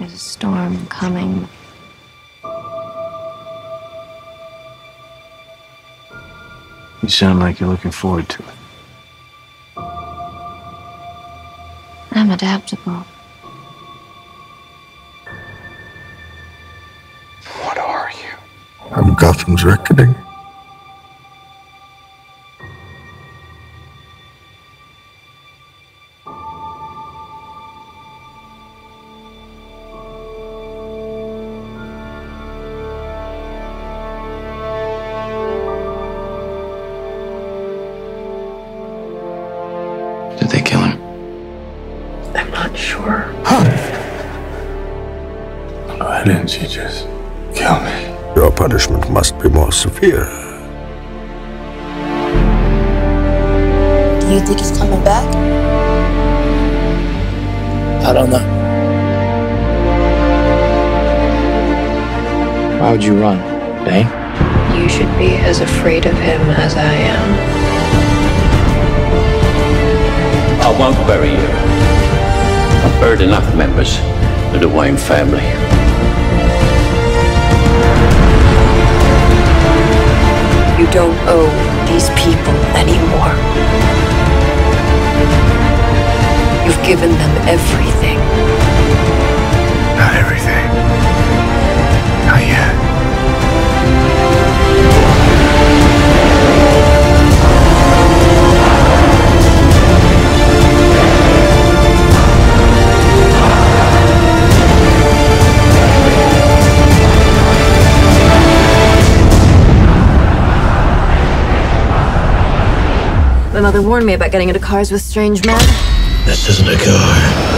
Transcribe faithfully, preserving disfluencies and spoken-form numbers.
There's a storm coming. You sound like you're looking forward to it. I'm adaptable. What are you? I'm Gotham's reckoning. Did they kill him? I'm not sure. Why didn't you just kill me? Your punishment must be more severe. Do you think he's coming back? I don't know. Why would you run, Bane? You should be as afraid of him as I am. I won't bury you. I've buried enough members of the Wayne family. You don't owe these people anymore. You've given them everything. Not everything. Not yet. My mother warned me about getting into cars with strange men. This isn't a car.